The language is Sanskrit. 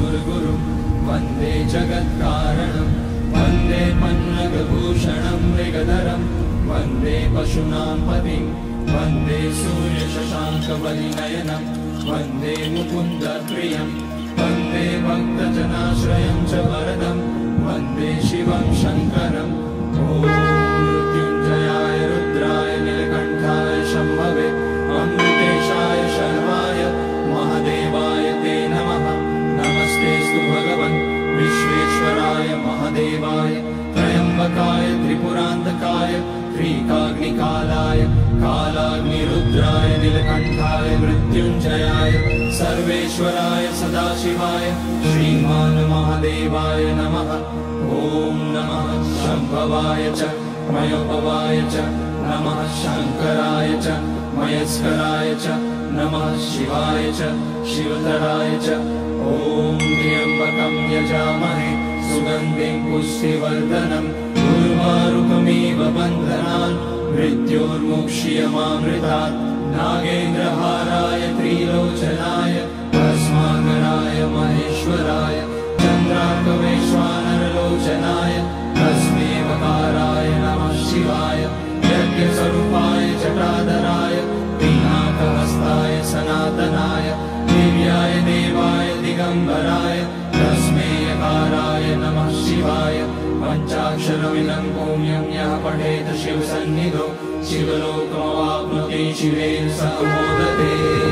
सुरगुरुं वन्दे जगत्कारणं वन्दे पन्नगभूषणं मृगधरं वन्दे पशूनां पतिं वन्दे सूर्यशशाङ्कवलिनयनं वन्दे मुकुन्दप्रियं वन्दे भक्तजनाश्रयं च वरदं वन्दे शिवं शङ्करम् ॐ मृत्युञ्जयाय रुद्राय नीलकण्ठाय शम्भवे अमृतेशाय शर्वाय महादेवाय ते नमः। नमस्तेऽस्तु भगवन् विश्वेश्वराय महादेवाय त्र्यम्बकाय त्रिपुरान्तकाय त्रिकाग्निकालाय कालाग्निरुद्राय नीलकण्ठाय मृत्युञ्जयाय सर्वेश्वराय सदाशिवाय श्रीमान् महादेवाय नमः। ॐ नमः शम्भवाय च मयोपवाय च नमः शङ्कराय च मयस्कराय च नमः शिवाय च शिवतराय च। ॐ त्र्यम्बकं यजामहे सुगन्धिं पुष्टिवर्धनम् उर्वारुकमिव बन्धनान् मृत्योर्मुक्ष्यमामृतात्। नागेन्द्रहाराय त्रिलोचनाय भस्माकराय महेश्वराय चन्द्रार्कवैश्वानरलोचनाय तस्मैवकाराय नमः शिवाय यज्ञस्वरूपाय जटाधराय पिनाकहस्ताय सनातनाय दिव्याय देवाय दिगम्बराय तस्मैकाराय नमः शिवाय। पञ्चाक्षरमिदं पुण्यं यः पठेत् शिवसन्निधौ शिवलोकमवाप्नोति शिवेन सह मोदते।